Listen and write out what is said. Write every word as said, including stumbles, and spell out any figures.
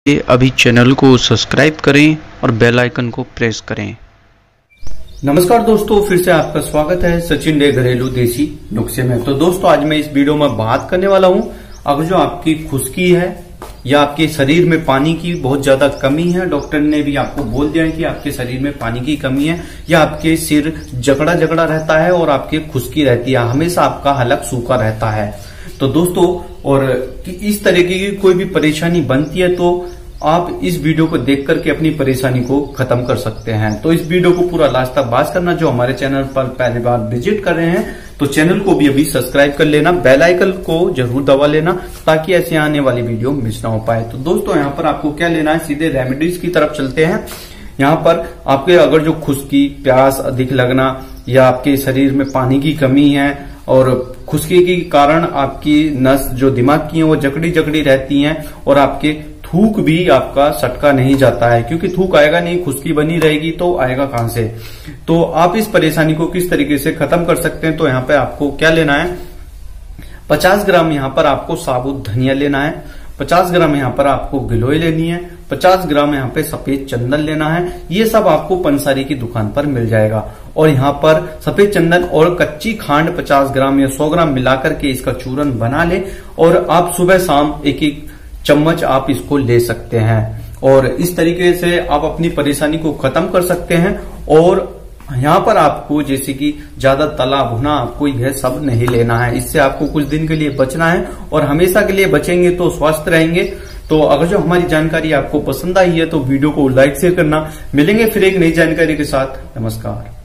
अभी चैनल को सब्सक्राइब करें और बेल आइकन को प्रेस करें। नमस्कार दोस्तों, फिर से आपका स्वागत है सचिन डे घरेलू देसी नुस्खे में। तो दोस्तों, आज मैं इस वीडियो में बात करने वाला हूं, अगर जो आपकी खुश्की है या आपके शरीर में पानी की बहुत ज्यादा कमी है, डॉक्टर ने भी आपको बोल दिया है कि आपके शरीर में पानी की कमी है, या आपके सिर जकड़ा जकड़ा रहता है और आपके खुश्की रहती है, हमेशा आपका हलक सूखा रहता है। तो दोस्तों, और इस तरीके की कोई भी परेशानी बनती है तो आप इस वीडियो को देख करके अपनी परेशानी को खत्म कर सकते हैं। तो इस वीडियो को पूरा लास्ट तक वॉच करना। जो हमारे चैनल पर पहली बार विजिट कर रहे हैं तो चैनल को भी अभी सब्सक्राइब कर लेना, बेल आइकन को जरूर दबा लेना ताकि ऐसे आने वाली वीडियो मिस ना हो पाए। तो दोस्तों, यहाँ पर आपको क्या लेना है, सीधे रेमेडीज की तरफ चलते हैं। यहाँ पर आपके अगर जो खुश्की, प्यास अधिक लगना या आपके शरीर में पानी की कमी है और खुश्की के कारण आपकी नस जो दिमाग की है वो जकड़ी जकड़ी रहती हैं और आपके थूक भी आपका सटका नहीं जाता है, क्योंकि थूक आएगा नहीं, खुश्की बनी रहेगी तो आएगा कहां से। तो आप इस परेशानी को किस तरीके से खत्म कर सकते हैं, तो यहाँ पे आपको क्या लेना है, पचास ग्राम यहाँ पर आपको साबुत धनिया लेना है, पचास ग्राम यहाँ पर आपको गिलोय लेनी है, पचास ग्राम यहाँ पे सफेद चंदन लेना है। ये सब आपको पंसारी की दुकान पर मिल जाएगा। और यहाँ पर सफेद चंदन और कच्ची खांड पचास ग्राम या सौ ग्राम मिलाकर के इसका चूरन बना ले और आप सुबह शाम एक एक चम्मच आप इसको ले सकते हैं और इस तरीके से आप अपनी परेशानी को खत्म कर सकते हैं। और यहाँ पर आपको जैसे कि ज्यादा तला भुना आपको यह सब नहीं लेना है, इससे आपको कुछ दिन के लिए बचना है और हमेशा के लिए बचेंगे तो स्वस्थ रहेंगे। तो अगर जो हमारी जानकारी आपको पसंद आई है तो वीडियो को लाइक शेयर करना। मिलेंगे फिर एक नई जानकारी के साथ। नमस्कार।